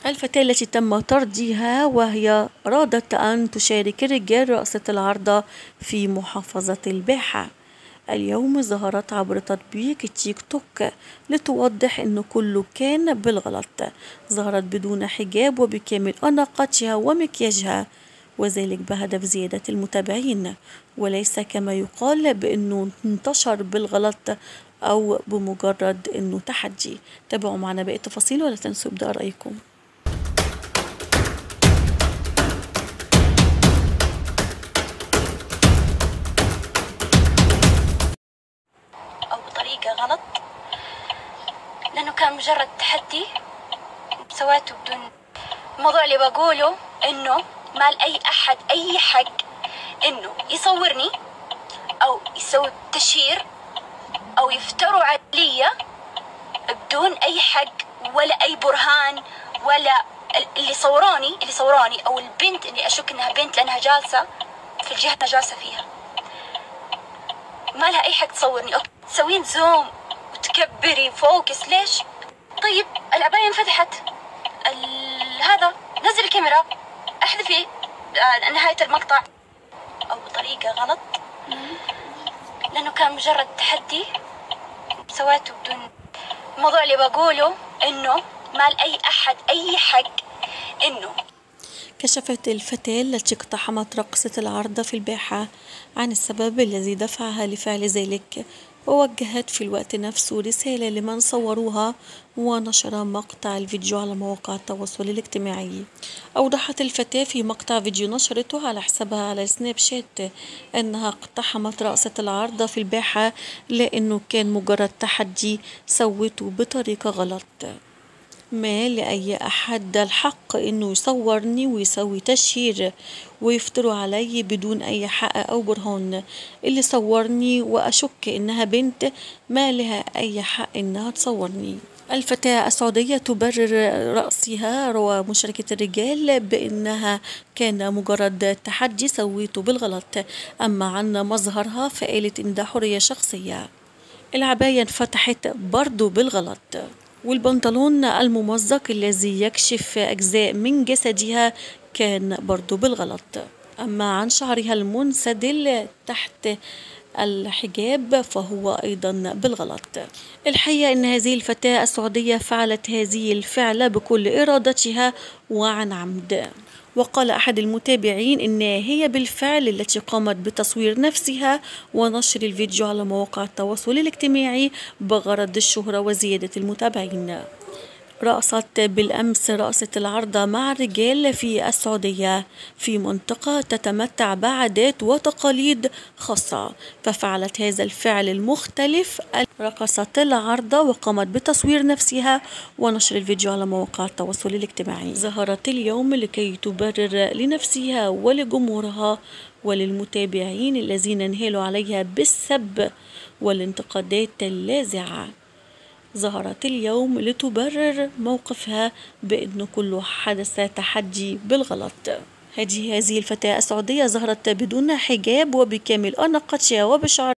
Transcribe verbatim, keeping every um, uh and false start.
الفتاة التي تم طردها وهي أرادت أن تشارك الرجال رقصة العارضة في محافظة الباحة. اليوم ظهرت عبر تطبيق التيك توك لتوضح أنه كله كان بالغلط. ظهرت بدون حجاب وبكامل أناقتها ومكياجها، وذلك بهدف زيادة المتابعين وليس كما يقال بأنه انتشر بالغلط أو بمجرد أنه تحدي. تابعوا معنا باقي التفاصيل ولا تنسوا إبداء رأيكم. أو بطريقة غلط، لأنه كان مجرد تحدي سويته بدون. الموضوع اللي بقوله إنه ما لأي أحد أي حق إنه يصورني أو يسوي تشهير أو يفتروا علي بدون أي حق ولا أي برهان، ولا اللي صوروني اللي صوروني أو البنت اللي أشك إنها بنت لأنها جالسة في الجهة اللي جالسة فيها، ما لها أي حق تصورني. أوكي تسوين زوم وتكبري فوكس ليش؟ طيب العباية انفتحت، هذا نزل الكاميرا احذفي آه نهاية المقطع. أو بطريقة غلط، لأنه كان مجرد تحدي سويته بدون. الموضوع اللي بقوله إنه ما لأي أحد أي حق إنه. كشفت الفتاة التي اقتحمت رقصة العارضة في الباحة عن السبب الذي دفعها لفعل ذلك، ووجهت في الوقت نفسه رسالة لمن صوروها ونشر مقطع الفيديو على مواقع التواصل الاجتماعي. أوضحت الفتاة في مقطع فيديو نشرته على حسابها على سناب شات أنها اقتحمت رقصة العارضة في الباحة لأنه كان مجرد تحدي سوته بطريقة غلط. ما لأي أحد الحق إنه يصورني ويسوي تشهير ويفتروا علي بدون أي حق أو برهان. اللي صورني وأشك إنها بنت ما لها أي حق إنها تصورني. الفتاة السعودية تبرر رقصها ومشاركة الرجال بأنها كان مجرد تحدي سويته بالغلط، أما عن مظهرها فقالت إن ده حرية شخصية. العباية انفتحت برضو بالغلط، والبنطلون الممزق الذي يكشف أجزاء من جسدها كان برضو بالغلط. أما عن شعرها المنسدل تحت الحجاب فهو أيضا بالغلط. الحقيقة أن هذه الفتاة السعودية فعلت هذه الفعلة بكل إرادتها وعن عمد. وقال أحد المتابعين إن هي بالفعل التي قامت بتصوير نفسها ونشر الفيديو على مواقع التواصل الاجتماعي بغرض الشهرة وزيادة المتابعين. رقصت بالأمس رقصة العارضة مع الرجال في السعودية في منطقة تتمتع بعادات وتقاليد خاصة، ففعلت هذا الفعل المختلف. رقصت العارضة وقامت بتصوير نفسها ونشر الفيديو على مواقع التواصل الاجتماعي. ظهرت اليوم لكي تبرر لنفسها ولجمهورها وللمتابعين الذين انهالوا عليها بالسب والانتقادات اللاذعة. ظهرت اليوم لتبرر موقفها بأنه كله حدث تحدي بالغلط. هذه هذه الفتاة السعودية ظهرت بدون حجاب وبكامل أناقتها وبشعر